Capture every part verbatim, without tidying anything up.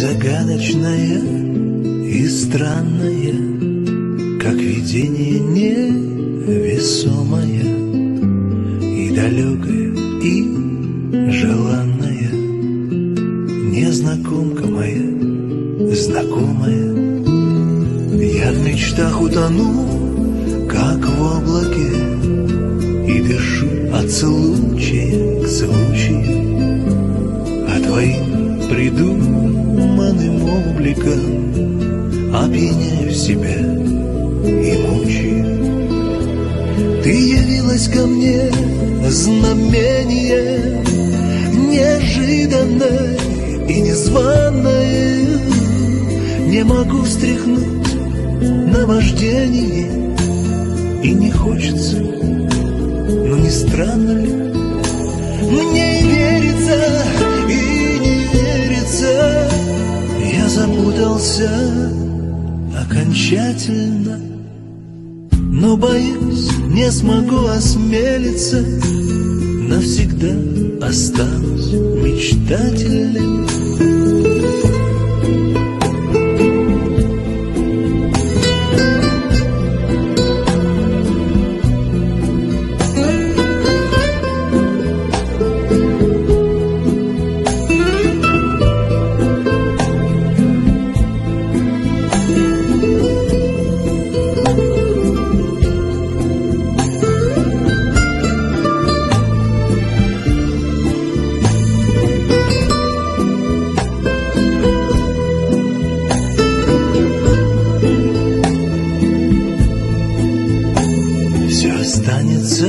загадочная и странная, как видение невесомое, и далекая, и желанная, незнакомка моя, знакомая. Я в мечтах утону, как в облаке, и дышу от случая к случаю, а твоим придуманным обликом опьяняю себя и мучаю. Ты явилась ко мне, знамение неожиданное и незваное. Не могу встряхнуть наваждение, и не хочется, но не странно ли? Мне и верится, и не верится. Я запутался окончательно, но боюсь, не смогу осмелиться. Навсегда останусь мечтателем. Останется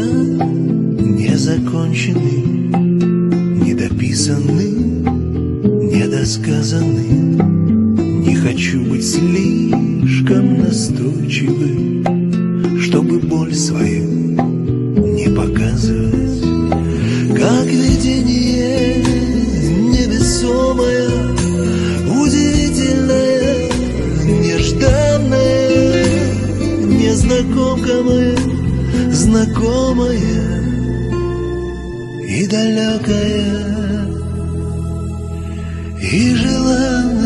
незаконченным, недописанным, недосказанным. Не хочу быть слишком настойчивым, чтобы боль свою не показывать. Как видение невесомое, удивительное, нежданное, незнакомка моя, знакомая и далекая, и желанная.